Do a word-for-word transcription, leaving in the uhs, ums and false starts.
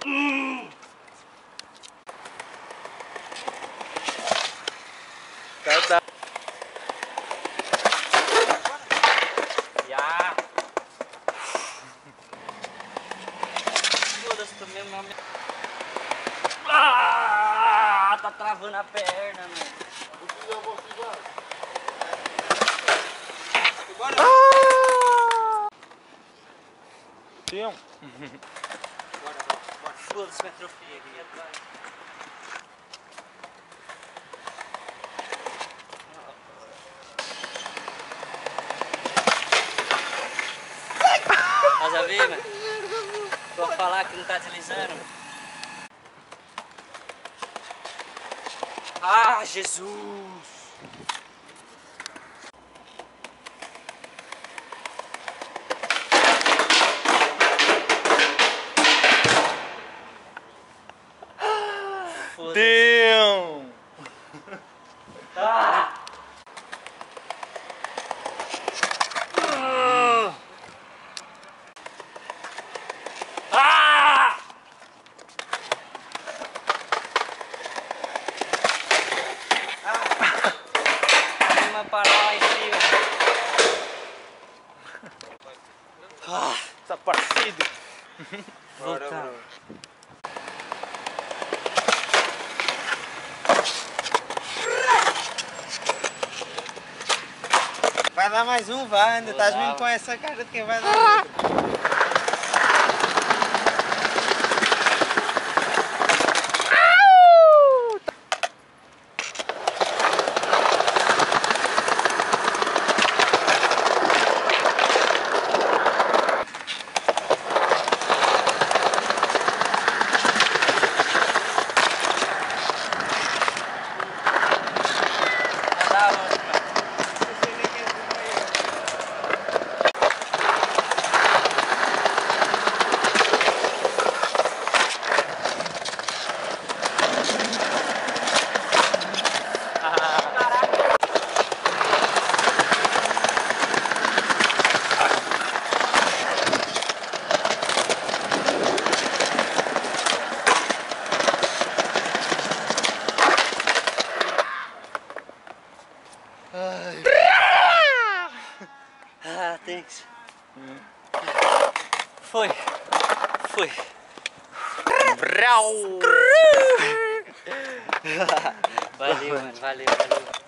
Hum. Tá, tá. Já. Foda-se também, meu. Ah, tá travando a perna, mano. Ah! Tião. Bora, bora, bora. Foda-se, me atrofiei aqui atrás. Estás a ver, mano? Vou falar que não tá deslizando. Ah, Jesus! Tião. Ah! Ah! Uma parar lá em cima. Ah! Tá parecido. Voltar. Vai dar mais um, vai, ainda estás mesmo com essa cara de quem vai dar outro. Ah, thanks. Foi. Foi. Brau. Valeu, mano. Valeu, valeu.